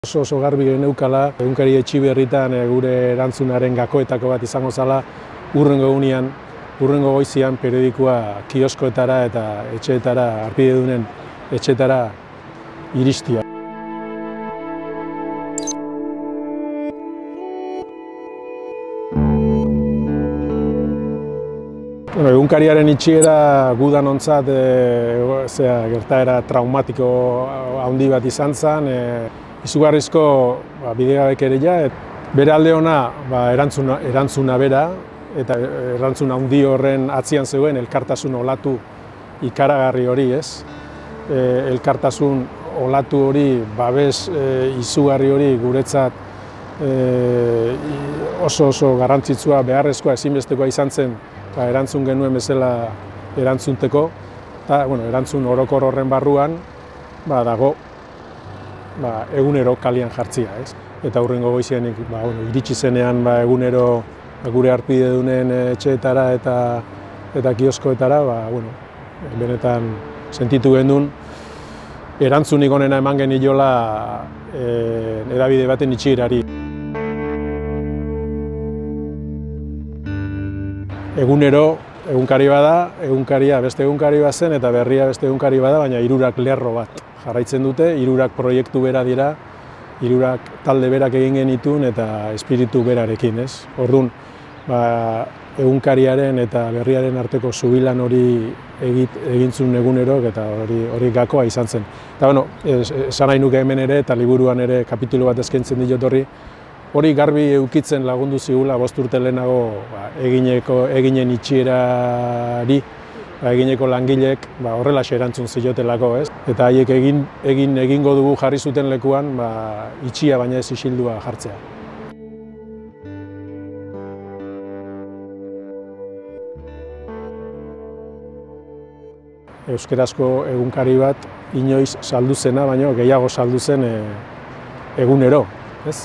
Oso garbi geneukala, egunkari Etxiberritan gure erantzunaren gakoetako bat izango zala, hurrengo egunean, hurrengo goizian periodikoa kioskoetara eta etxeetara, harpidedunen etxeetara iristia. Egunkariaren itxiera gudanontzat gertaera traumatiko handi bat izan zen, izugarrizko bidegabekeria, bere alde ona erantzuna bera, eta erantzun handi horren atzian zegoen elkartasun olatu ikaragarri hori, ez? Elkartasun olatu hori, babes izugarri hori guretzat oso garrantzitsua, beharrezkoa, ezinbestekoa izan zen, erantzun genuen bezala erantzunteko, eta erantzun orokor horren barruan dago egunero kalian jartzia, ez? Eta hurrengo goizean iritsi zenean egunero gure harpidedunen etxeetara eta kioskoetara, benetan sentitu genuen erantzunik onena eman geniola hedabide baten itxierari. Egunero egunkari bada, egunkaria beste egunkari bat zen eta berria beste egunkari bada, baina hirurak lerro bat jarraitzen dute, hirurak proiektu bera dira, hirurak talde berak egin genitun eta espiritu berarekin, ez? Orduan, egunkariaren eta berriaren arteko zubilan hori egintzun egunerok eta hori gakoa izan zen. Eta esan nahi nuke hemen ere eta liburuan ere kapitulu bat eskaintzen diot hori garbi eukitzen lagundu zigula 5 urte lehenago eginen itxierari, egineko langileek horrelaxe erantzun ziotelako, ez? Eta haiek egingo dugu jarri zuten lekuan itxia baina ez isildua jartzea. Euskarazko egunkari bat inoiz saldu zena, baino gehiago saldu zen egunero, ez?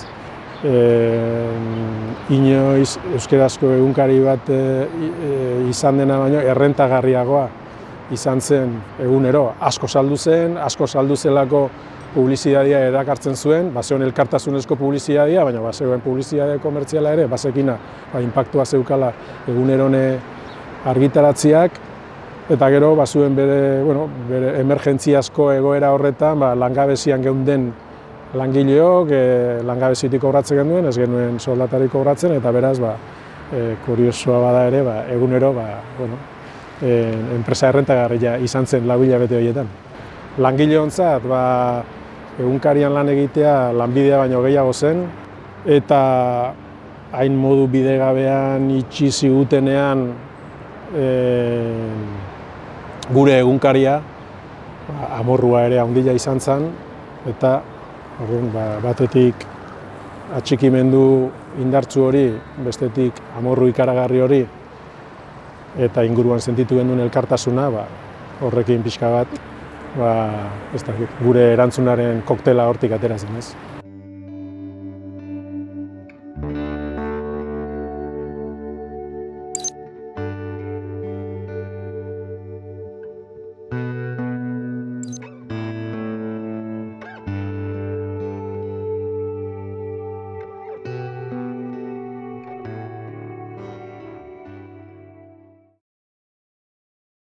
Inoiz euskarazko egunkari bat izan dena baino errentagarriagoa izan zen egunero. Asko saldu zen, asko saldu zelako publizitatea erakartzen zuen, bazeon elkartasunezko publizitatea, baina bazeoen publizitate komertziala ere, bazekina inpaktua zeukala egunerone argitaratziak, eta gero bazuen bere emergentziazko egoera horretan langabezian geunden langileok langabezitik kobratzen genuen, ez genuen soldatarik kobratzen, eta beraz kuriosoa bada ere egunero enpresa errentagarria izan zen 4 hilabete horietan. Langileontzat egunkarian lan egitea lanbidea baino gehiago zen, eta hain modu bidegabean itxi zigutenean gure egunkaria amorrua ere handia izan zen, eta batetik atxikimendu indartsu hori, bestetik amorru ikaragarri hori, eta inguruan sentitu genuen elkartasuna, horrekin pixka bat, gure erantzunaren koktela hortik atera zen, ez?